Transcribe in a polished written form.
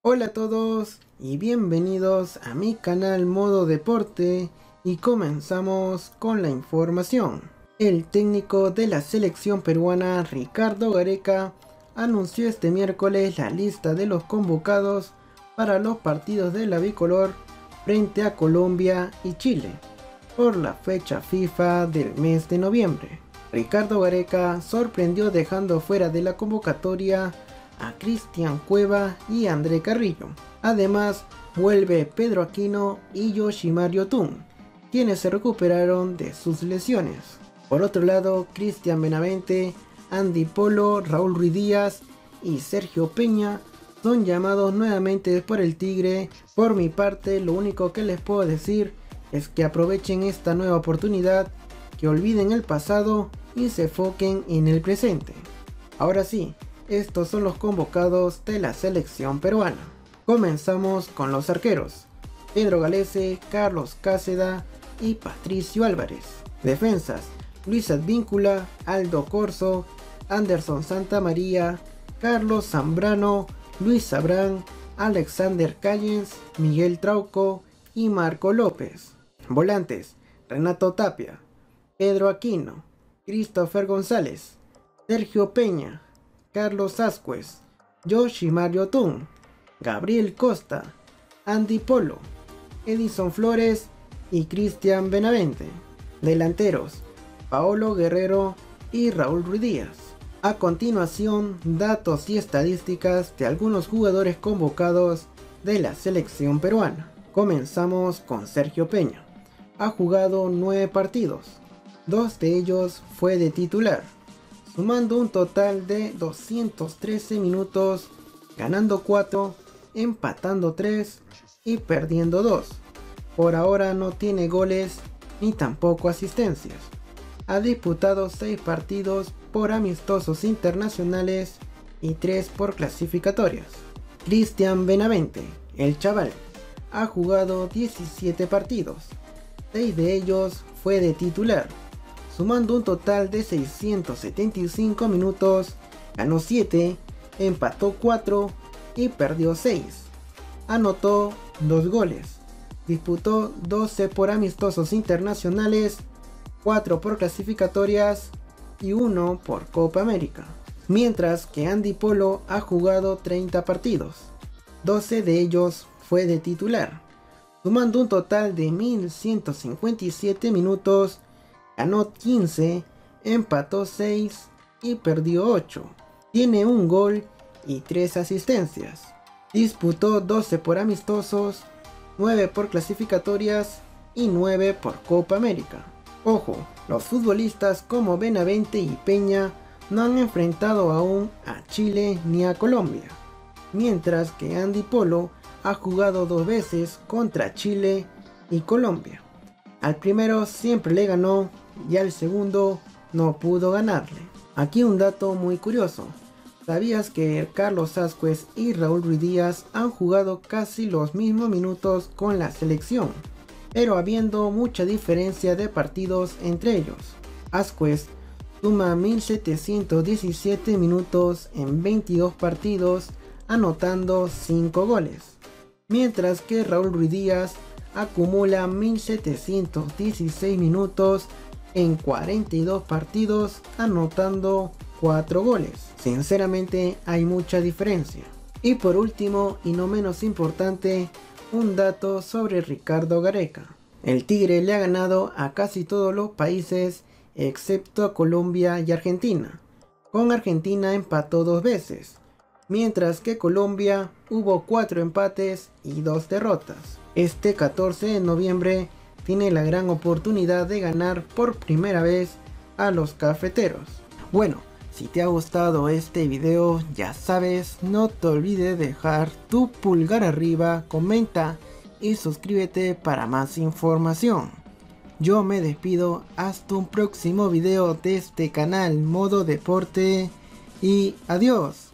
Hola a todos y bienvenidos a mi canal Modo Deporte y comenzamos con la información. El técnico de la selección peruana Ricardo Gareca anunció este miércoles la lista de los convocados para los partidos de la bicolor frente a Colombia y Chile por la fecha FIFA del mes de noviembre. Ricardo Gareca sorprendió dejando fuera de la convocatoria a Cristian Cueva y André Carrillo. Además, vuelve Pedro Aquino y Yoshimar Yotun, quienes se recuperaron de sus lesiones. Por otro lado, Cristian Benavente, Andy Polo, Raúl Ruiz Díaz y Sergio Peña son llamados nuevamente por el Tigre. Por mi parte, lo único que les puedo decir es que aprovechen esta nueva oportunidad, que olviden el pasado y se enfoquen en el presente. Ahora sí, estos son los convocados de la selección peruana. Comenzamos con los arqueros: Pedro Galese, Carlos Cáceda y Patricio Álvarez. Defensas: Luis Advíncula, Aldo Corzo, Anderson Santamaría, Carlos Zambrano, Luis Abrán, Alexander Callens, Miguel Trauco y Marco López. Volantes: Renato Tapia, Pedro Aquino, Christopher González, Sergio Peña, Carlos Ascuez, Yoshimar Yotun, Gabriel Costa, Andy Polo, Edison Flores y Cristian Benavente. Delanteros: Paolo Guerrero y Raúl Ruiz Díaz. A continuación, datos y estadísticas de algunos jugadores convocados de la selección peruana. Comenzamos con Sergio Peña. Ha jugado 9 partidos, 2 de ellos fue de titular, sumando un total de 213 minutos, ganando 4, empatando 3 y perdiendo 2. Por ahora no tiene goles ni tampoco asistencias. Ha disputado 6 partidos por amistosos internacionales y 3 por clasificatorias. Cristian Benavente, el chaval, ha jugado 17 partidos, 6 de ellos fue de titular, sumando un total de 675 minutos, ganó 7, empató 4 y perdió 6. Anotó 2 goles, disputó 12 por amistosos internacionales, 4 por clasificatorias y 1 por Copa América. Mientras que Andy Polo ha jugado 30 partidos, 12 de ellos fue de titular, sumando un total de 1157 minutos, ganó 15, empató 6 y perdió 8. Tiene un gol y 3 asistencias. Disputó 12 por amistosos, 9 por clasificatorias y 9 por Copa América. Ojo, los futbolistas como Benavente y Peña no han enfrentado aún a Chile ni a Colombia, mientras que Andy Polo ha jugado 2 veces contra Chile y Colombia. Al primero siempre le ganó y al segundo no pudo ganarle. Aquí un dato muy curioso: ¿sabías que Carlos Ascuez y Raúl Ruiz Díaz han jugado casi los mismos minutos con la selección, pero habiendo mucha diferencia de partidos entre ellos? Ascuez suma 1717 minutos en 22 partidos, anotando 5 goles, mientras que Raúl Ruiz Díaz acumula 1716 minutos en 42 partidos, anotando 4 goles. Sinceramente hay mucha diferencia. Y por último, y no menos importante, un dato sobre Ricardo Gareca. El Tigre le ha ganado a casi todos los países excepto a Colombia y Argentina. Con Argentina empató 2 veces, mientras que Colombia hubo 4 empates y 2 derrotas. Este 14 de noviembre tiene la gran oportunidad de ganar por primera vez a los cafeteros. Bueno, si te ha gustado este video, ya sabes, no te olvides de dejar tu pulgar arriba, comenta y suscríbete para más información. Yo me despido hasta un próximo video de este canal Modo Deporte y adiós.